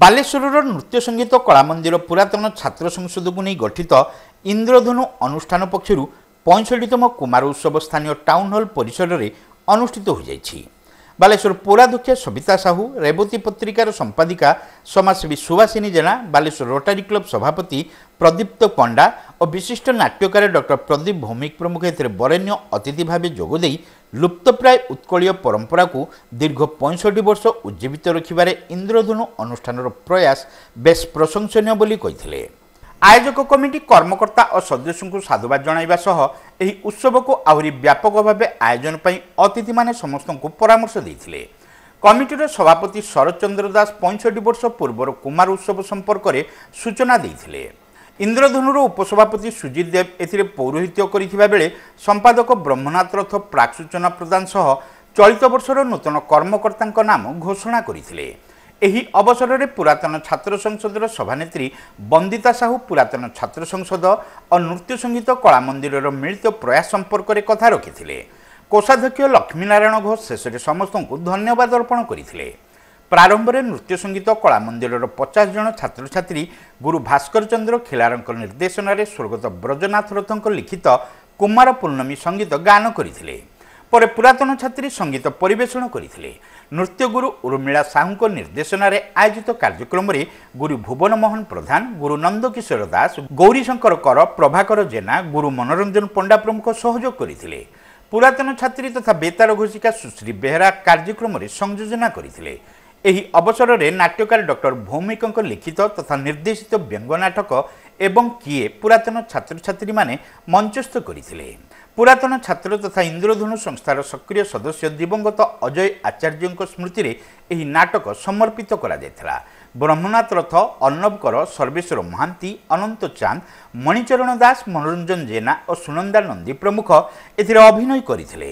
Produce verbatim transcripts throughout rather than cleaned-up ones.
बालेश्वर नृत्य संगीत कला मंदिर पुरातन छात्र संसद को नहीं गठित इंद्रधनु अनुष्ठान पक्षर पैंसठतम कुमार उत्सव स्थानीय टाउन हॉल परिसर में अनुष्ठित हो जाइछि। बालेश्वर पौराध्यक्ष सविता साहू, रेवती पत्रिकार संपादिका समाजसेवी सुभाषिनी जेना, बालेश्वर रोटारी क्लब सभापति प्रदीप्त पंडा और विशिष्ट नाट्यकार डॉक्टर प्रदीप भौमिक प्रमुख एथिरे बरेण्य अतिथि भाव जोगदे लुप्तप्राय उत्कलीय परंपरा को दीर्घ पैंसठ वर्ष उज्जीवित रखिबारे इंद्रधनु अनुष्ठान प्रयास बेस प्रशंसनीय बोली कहिथिले। आयोजक कमिटी कर्मकर्ता और सदस्य को साधुवाद जणाइबा सह एही उत्सव को आहुरी व्यापक भाव आयोजन पई अतिथि माने समस्त को परामर्श देथिले। कमिटीर सभापति शरद चंद्र दास पैंसठ वर्ष पूर्वर कुमार उत्सव संपर्क में सूचना देथिले। इंद्रधनुर उपसभापति सुजित देव एथिरे पौरोहित्य करिथिबा बेले संपादक ब्रह्मनाथ रथ प्राक सूचना प्रदान सह चलित वर्षर नूतन कर्मकर्ता नाम घोषणा करथिले। एही अवसर में पुरातन छात्र संसद सभानेत्री बंदिता साहू पुरातन छात्र संसद और नृत्य संगीत कला मंदिर मिलित प्रयास संपर्क में कथा रखिथिले। कोषाध्यक्ष लक्ष्मीनारायण घोष शेष में समस्त को धन्यवाद अर्पण करथिले। प्रारंभ में नृत्य संगीत कला मंदिर पचास जन छात्र छात्री गुरु भास्कर चंद्र खिलारंक निर्देशन में स्वर्गत ब्रजनाथ रथों लिखित कुमार पूर्णमी संगीत गान करथिले। पर पुरातन छात्री संगीत परिवेषण करथिले। नृत्य गुरु उर्मिला साहू निर्देशन में आयोजित कार्यक्रम में गुरु भुवन मोहन प्रधान, गुरु नंदकिशोर दास, गौरीशंकर कर, प्रभाकर जेना, गुरु मनोरंजन पंडा प्रमुख सहयोग करथिले। पुरातन छात्री तथा बेतार घोषिका सुश्री बेहरा कार्यक्रम में संयोजना करथिले। एही अवसर में नाट्यकार डॉक्टर भौमिक लिखित तथा निर्देशित व्यंग नाटक एवं किए पुरातन छात्र छात्री माने मंचस्थ करथिले। पुरातन छात्र तथा इंद्रधनु संस्थार सक्रिय सदस्य दिवंगत अजय आचार्य स्मृति में यह नाटक समर्पित करा जायथिला। ब्रह्मनाथ रथ, अर्णव कर, सर्वेश्वर महांती, अनंत चांद, मणिचरण दास, मनोरंजन जेना और सुनंदा नंदी प्रमुख एथिरे अभिनय करथिले।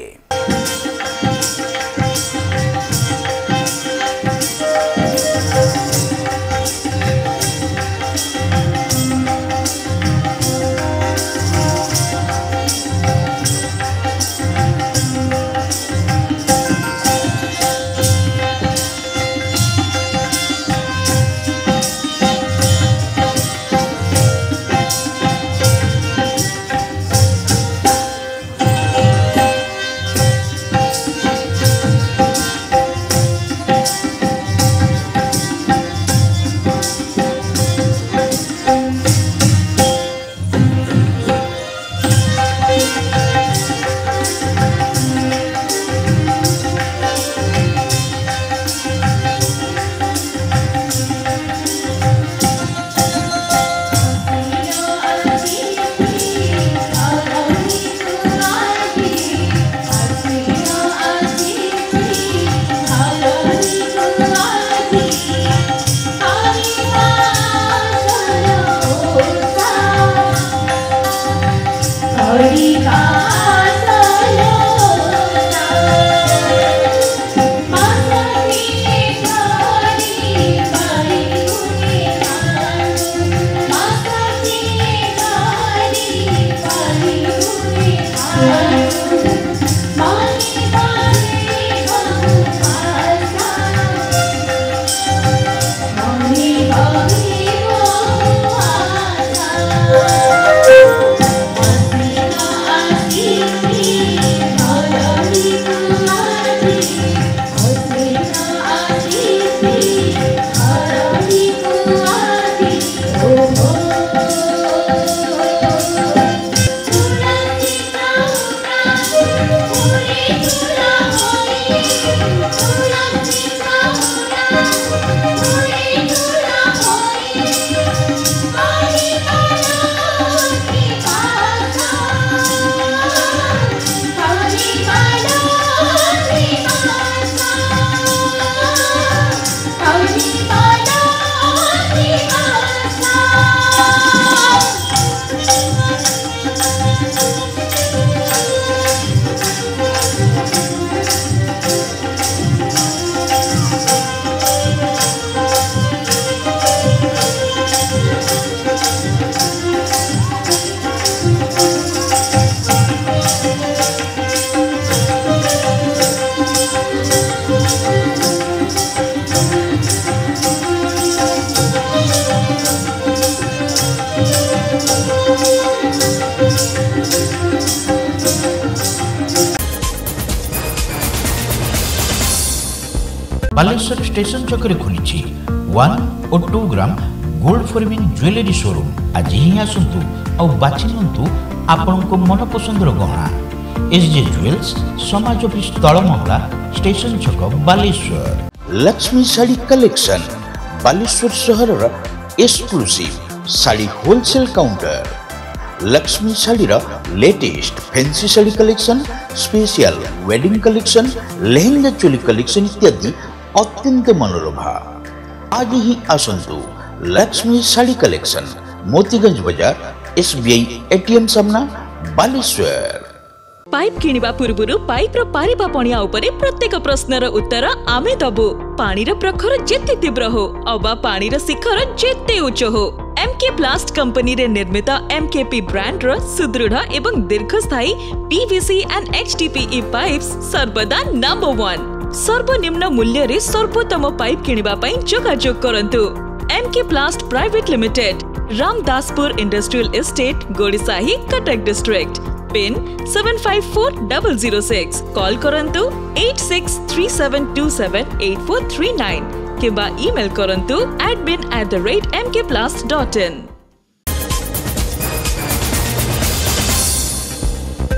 बालेश्वर स्टेशन छकरे खुली वन और two gram gold forming jewellery showroom. आज ही आसतु और बाछि नियंतु आपनको मन पसंदर गहना। एसजे ज्वेल्स समाज ऑफिस तलमहला स्टेशन छक बालेश्वर। लक्ष्मी साड़ी कलेक्शन बालेश्वर सहर exclusive sari wholesale counter. Lakshmi sari latest fancy sari collection, special wedding collection, lehenga choli collection इत्यादि अत्यंत मनोरभा। आज ही आसतु लक्ष्मी साड़ी कलेक्शन, मोतीगंज बाजार, एसबीआई एटीएम सामना, बालेश्वर। पाइप किनिबा पूर्वरु पाइप रो पारिबा पणिया उपरे प्रत्येक प्रश्नर उत्तर आमे दबु। पानी रो प्रखर जेते तीव्र हो अबा पानी रो शिखर जेते उच्च हो, एमके प्लास्ट कंपनी रे निर्मित एमकेपी ब्रांड रो सुदृढ़ एवं दीर्घस्थायी पीवीसी एंड एचडीपीई पाइप्स सर्वदा नंबर वन। सर्वनिम्न मूल्य रे सर्वोत्तम पाइप किनिबा पई जोगाजोग करंतु। MK Plast private limited, Ramdaspur industrial estate, Gorisahi, Cuttack district. Pin seven five four double zero six. Call करंतु eight six three seven two seven eight four three nine किबा ईमेल करंतु admin at the rate m k plast dot in।